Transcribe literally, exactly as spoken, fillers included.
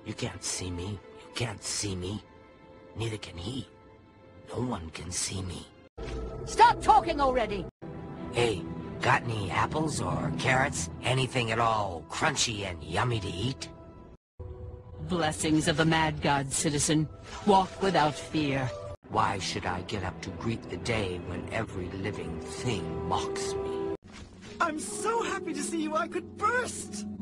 You can't see me. You can't see me. Neither can he. No one can see me. Stop talking already! Hey, got any apples or carrots? Anything at all crunchy and yummy to eat? Blessings of the Mad God, citizen. Walk without fear. Why should I get up to greet the day when every living thing mocks me? I'm so happy to see you I could burst!